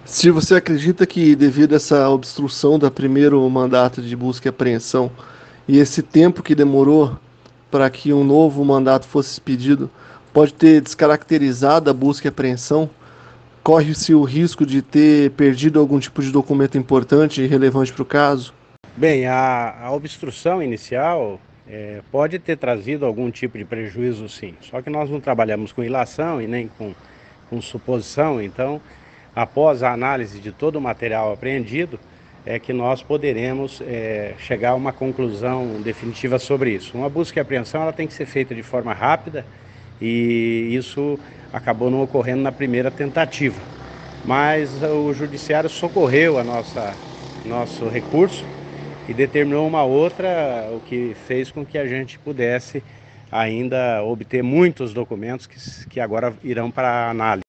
Se você acredita que devido a essa obstrução do primeiro mandato de busca e apreensão e esse tempo que demorou para que um novo mandato fosse expedido, pode ter descaracterizado a busca e apreensão, corre-se o risco de ter perdido algum tipo de documento importante e relevante para o caso? Bem, a obstrução inicial pode ter trazido algum tipo de prejuízo, sim. Só que nós não trabalhamos com ilação e nem com suposição, então, após a análise de todo o material apreendido, é que nós poderemos chegar a uma conclusão definitiva sobre isso. Uma busca e apreensão ela tem que ser feita de forma rápida e isso acabou não ocorrendo na primeira tentativa. Mas o judiciário socorreu nosso recurso e determinou uma outra, o que fez com que a gente pudesse ainda obter muitos documentos que agora irão para análise.